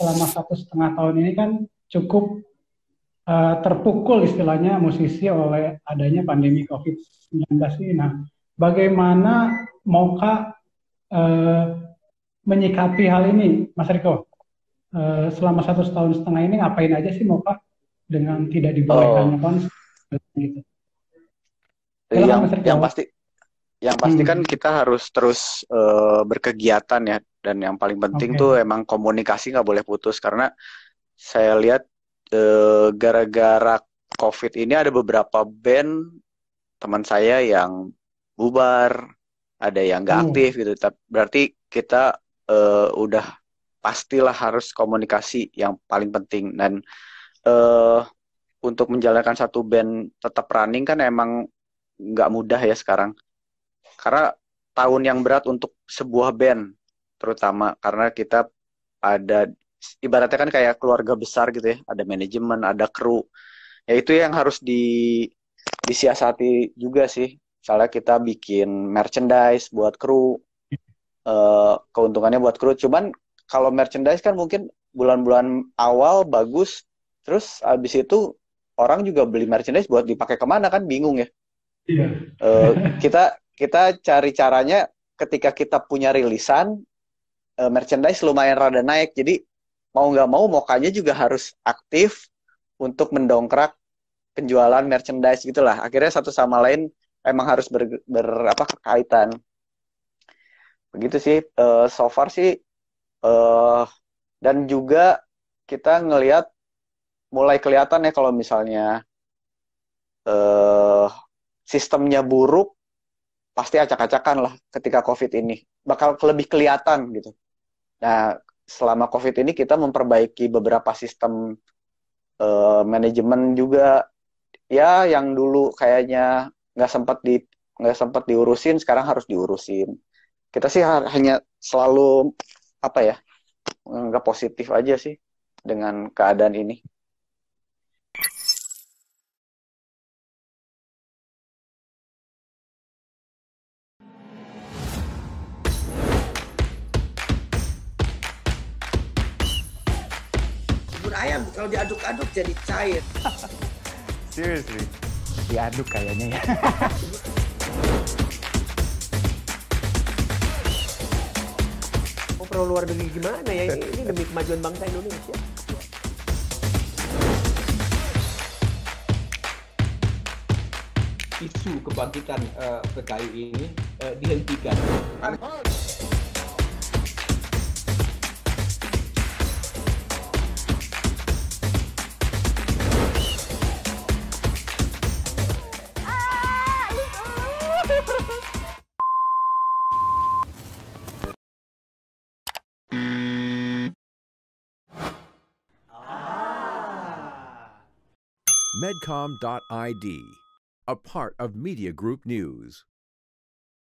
selama 1,5 tahun ini kan cukup terpukul istilahnya musisi oleh adanya pandemi COVID-19 ini. Nah, bagaimana Moka eh, menyikapi hal ini, Mas Riko? Selama 1,5 tahun ini ngapain aja sih Moka dengan tidak dibolehkannya Oh, konser gitu? Silakan yang Mas yang Riko. pasti yang pasti kan Hmm, kita harus terus berkegiatan ya, dan yang paling penting oke. tuh emang komunikasi nggak boleh putus karena saya lihat gara-gara COVID ini ada beberapa band teman saya yang bubar, ada yang nggak Oh, aktif gitu. Berarti kita udah pastilah harus komunikasi yang paling penting, dan eh, untuk menjalankan satu band tetap running kan emang nggak mudah ya sekarang. Karena tahun yang berat untuk sebuah band, terutama karena kita ada ibaratnya kan kayak keluarga besar gitu ya, ada manajemen, ada kru. Ya itu yang harus disiasati juga sih. Misalnya kita bikin merchandise buat kru, keuntungannya buat kru. Cuman kalau merchandise kan mungkin bulan-bulan awal bagus, terus abis itu orang juga beli merchandise buat dipakai kemana kan bingung ya. iya. Kita kita cari caranya ketika kita punya rilisan, merchandise lumayan rada naik. Jadi mau nggak mau Mokanya juga harus aktif untuk mendongkrak penjualan merchandise gitulah. Akhirnya satu sama lain emang harus apa kaitan. Begitu sih. So far sih, eh, dan juga kita ngelihat mulai kelihatan ya kalau misalnya eh, sistemnya buruk, pasti acak-acakan lah ketika COVID ini. Bakal lebih kelihatan gitu. Nah, selama COVID ini kita memperbaiki beberapa sistem manajemen juga. Ya, yang dulu kayaknya nggak sempat diurusin, sekarang harus diurusin. Kita sih hanya selalu apa ya, nggak positif aja sih dengan keadaan ini. Bubur ayam kalau diaduk-aduk jadi cair. Seriously, diaduk kayaknya ya. Mau pro luar negeri gimana ya? Ini demi kemajuan bangsa Indonesia. Isu kebangkitan PKI ini dihentikan. Medcom.id, a part of Media Group News.